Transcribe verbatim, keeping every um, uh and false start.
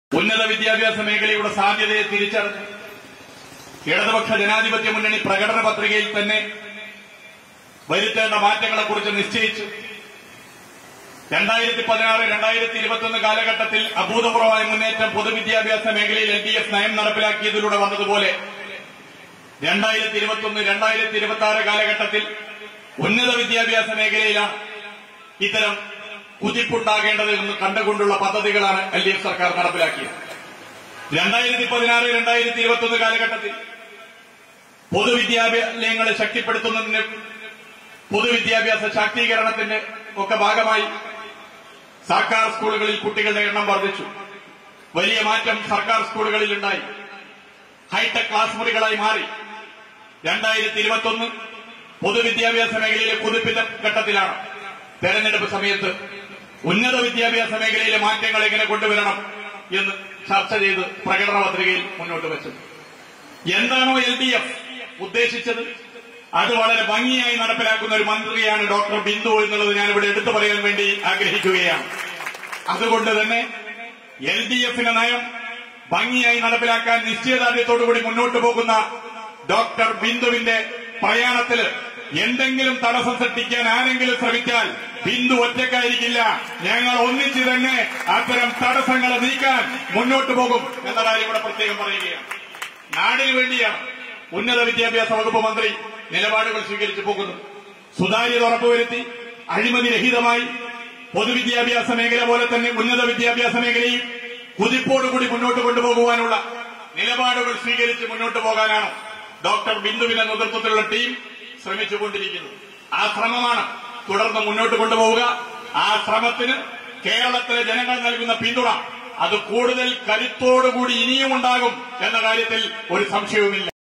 ഉന്നത വിദ്യാഭ്യാസ മേഖലയുടെ സാധ്യതയെ തിരിച്ചറിഞ്ഞ് ഇടതുപക്ഷ ജനാധിപത്യ മുന്നണി പ്രകടന പത്രികയിൽ തന്നെ വരുത്തേണ്ട മാറ്റങ്ങളെക്കുറിച്ച് നിശ്ചയിച്ചു. രണ്ടായിരത്തി പതിനാറ് രണ്ടായിരത്തി ഇരുപത്തിയൊന്ന് കാലഘട്ടത്തിൽ അഭൂതപൂർവമായ മുന്നേറ്റം പൊതുവിദ്യാഭ്യാസ മേഖലയിൽ എൽ ഡി എഫ് നയം നടപ്പിലാക്കിയതിലൂടെ വന്നതുപോലെ രണ്ടായിരത്തി ഇരുപത്തിയൊന്ന് രണ്ടായിരത്തി ഇരുപത്തി ആറ് കാലഘട്ടത്തിൽ ഉന്നത വിദ്യാഭ്യാസ മേഖലയിലാണ് ഇത്തരം കുതിപ്പുണ്ടാകേണ്ടത് എന്ന് കണ്ടുകൊണ്ടുള്ള പദ്ധതികളാണ് എൽ ഡി എഫ് സർക്കാർ നടപ്പിലാക്കിയത്. രണ്ടായിരത്തി പതിനാറ് രണ്ടായിരത്തി ഇരുപത്തിയൊന്ന് കാലഘട്ടത്തിൽ പൊതുവിദ്യാലയങ്ങളെ ശക്തിപ്പെടുത്തുന്നതിന് പൊതുവിദ്യാഭ്യാസ ശാക്തീകരണത്തിന്റെ ഒക്കെ ഭാഗമായി സർക്കാർ സ്കൂളുകളിൽ കുട്ടികളുടെ എണ്ണം വർദ്ധിച്ചു. വലിയ മാറ്റം സർക്കാർ സ്കൂളുകളിൽ ഉണ്ടായി. ഹൈടെക് ക്ലാസ് മുറികളായി മാറി. രണ്ടായിരത്തി ഇരുപത്തിയൊന്ന് പൊതുവിദ്യാഭ്യാസ മേഖലയിലെ കുതിപ്പിന്റെ ഘട്ടത്തിലാണ് തെരഞ്ഞെടുപ്പ് സമയത്ത് ഉന്നത വിദ്യാഭ്യാസ മേഖലയിലെ മാറ്റങ്ങൾ എങ്ങനെ കൊണ്ടുവരണം എന്ന് ചർച്ച ചെയ്ത് പ്രകടന പത്രികയിൽ മുന്നോട്ട് വെച്ചത്. എന്താണോ എൽ ഡി എഫ് ഉദ്ദേശിച്ചത് അത് വളരെ ഭംഗിയായി നടപ്പിലാക്കുന്ന ഒരു മന്ത്രിയാണ് ഡോക്ടർ ബിന്ദു എന്നുള്ളത് ഞാനിവിടെ എടുത്തു പറയാൻ വേണ്ടി ആഗ്രഹിക്കുകയാണ്. അതുകൊണ്ട് തന്നെ എൽ ഡി എഫിന്റെ നയം ഭംഗിയായി നടപ്പിലാക്കാൻ നിശ്ചയദാർഢ്യത്തോടുകൂടി മുന്നോട്ട് പോകുന്ന ഡോക്ടർ ബിന്ദുവിന്റെ പ്രയാണത്തില് എന്തെങ്കിലും തടസ്സം സൃഷ്ടിക്കാൻ ആരെങ്കിലും ശ്രമിച്ചാൽ ബിന്ദു ഒറ്റയ്ക്കായിരിക്കില്ല. ഞങ്ങൾ ഒന്നിച്ച് തന്നെ അത്തരം തടസ്സങ്ങളെ നീക്കാൻ മുന്നോട്ട് പോകും എന്ന കാര്യം കൂടെ പ്രത്യേകം പറയുകയാണ്. നാടിനു വേണ്ടിയാണ് ഉന്നത വിദ്യാഭ്യാസ വകുപ്പ് മന്ത്രി നിലപാടുകൾ സ്വീകരിച്ചു പോകുന്നത്. സുതാര്യത ഉറപ്പുവരുത്തി അഴിമതിരഹിതമായി പൊതുവിദ്യാഭ്യാസ മേഖല പോലെ തന്നെ ഉന്നത വിദ്യാഭ്യാസ മേഖലയും കുതിപ്പോടുകൂടി മുന്നോട്ട് കൊണ്ടുപോകുവാനുള്ള നിലപാടുകൾ സ്വീകരിച്ച് മുന്നോട്ട് പോകാനാണ് ഡോക്ടർ ബിന്ദുവിന്റെ നേതൃത്വത്തിലുള്ള ടീം ശ്രമിച്ചുകൊണ്ടിരിക്കുന്നത്. ആ ശ്രമമാണ് തുടർന്ന് മുന്നോട്ട് കൊണ്ടുപോവുക. ആ ശ്രമത്തിന് കേരളത്തിലെ ജനങ്ങൾ നൽകുന്ന പിന്തുണ അത് കൂടുതൽ കരുത്തോടുകൂടി ഇനിയും ഉണ്ടാകും എന്ന കാര്യത്തിൽ ഒരു സംശയവുമില്ല.